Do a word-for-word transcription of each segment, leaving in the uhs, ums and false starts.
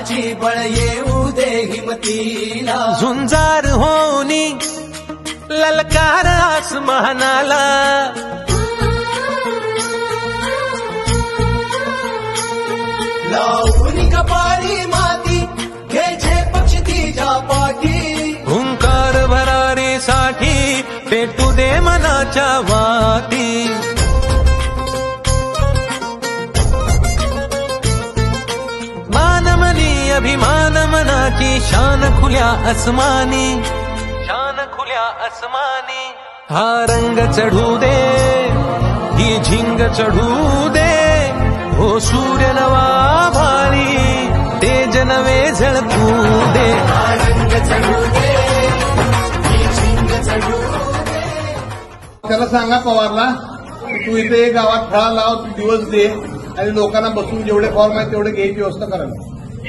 विजयाची बळ येऊ दे हिमतीला, झुंजार होनी ललकार आसमानाला, लावून कपाळी माती घ्यायचे पक्ष तिच्या पाठी, हुंकार भरारीसाठी पेटू दे मनाच्या वाती, मानमनी अभिमान मनाची शान खुल्या आसमानी, शान खुल्या आसमानी, हा रंग चढू दे ही झिंग चढू दे, हो सूर्य नवा भारी तेज नवे झळकू दे, हा रंग चढू दे ही झिंग चढू दे. त्याला सांगा पवारला तू इथे गावात फळा लाव, तू दिवस दे आणि लोकांना बसून जेवढे फॉर्म आहेत तेवढे घ्यायची व्यवस्था करा.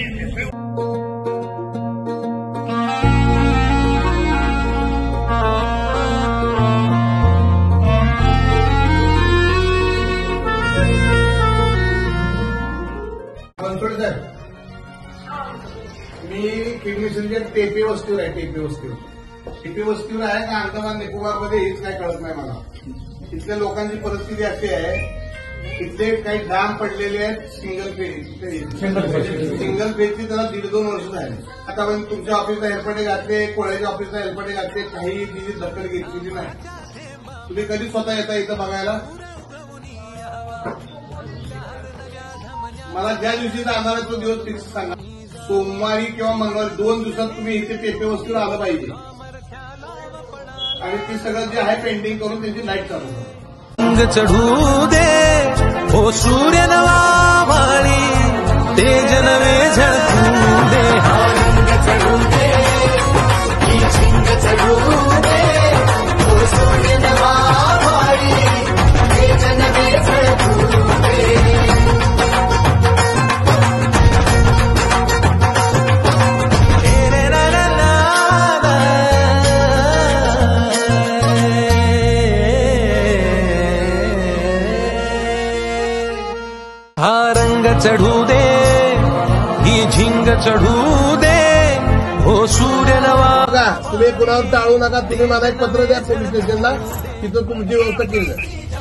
बनसोडे साहेब, मी किडनीच्या टेपी वस्तीवर आहे. टेपी वस्तीवर टेपी वस्तीवर आहे का अंदमान निकोबारमध्ये हेच काय कळत नाही मला. इथल्या लोकांची परिस्थिती अशी आहे, इथले काही डाम पडलेले आहेत सिंगल फेज, सिंगल फेजची त्याला दीड दोन वर्ष झाले. आतापर्यंत तुमच्या ऑफिसला हेलपाटे घातले, कोळ्याच्या ऑफिसला हेलपाटे घातले, काही तिची दखल घेतलेली नाही. तुम्ही कधी स्वतः येता इथं बघायला? मला ज्या दिवशी जाणार आहे तो दिवस फिक्स सांगा. सोमवारी किंवा मंगळवारी दोन दिवसात तुम्ही इथे टेपे वस्तीवर आलं पाहिजे आणि ती सगळं जे आहे पेंडिंग करून त्यांची लाईट चालू करा. रंग चढू दे हो सूर्य नवा भारी तेज नवे झळकू दे, हा रंग चढू दे ही झिंग चढू दे, हो सूर्य नवा भारी तेज नवे झळकू दे. हा रंग चढू दे ही झिंग चढू दे, हो सूर्य नवा. बघा, तुम्ही कुणावर टाळू नका. तुम्ही मला एक पत्र द्या पोलीस स्टेशनला, तिथं तुमची व्यवस्था केली जाईल.